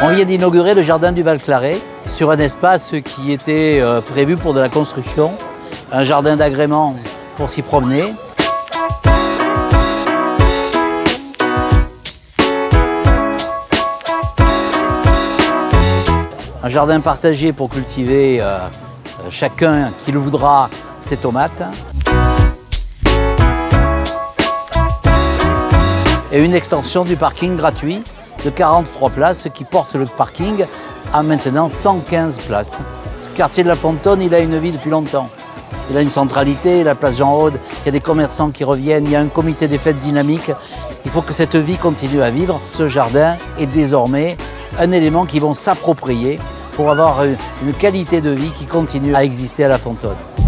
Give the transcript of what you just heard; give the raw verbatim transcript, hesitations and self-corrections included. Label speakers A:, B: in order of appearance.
A: On vient d'inaugurer le jardin du Val-Claret sur un espace qui était euh, prévu pour de la construction, un jardin d'agrément pour s'y promener. Un jardin partagé pour cultiver euh, chacun qui le voudra ses tomates. Et une extension du parking gratuit de quarante-trois places qui porte le parking à maintenant cent quinze places. Ce quartier de la Fontonne, il a une vie depuis longtemps. Il a une centralité, la place Jean-Rode, il y a des commerçants qui reviennent, il y a un comité des fêtes dynamique. Il faut que cette vie continue à vivre. Ce jardin est désormais un élément qu'ils vont s'approprier pour avoir une qualité de vie qui continue à exister à la Fontonne.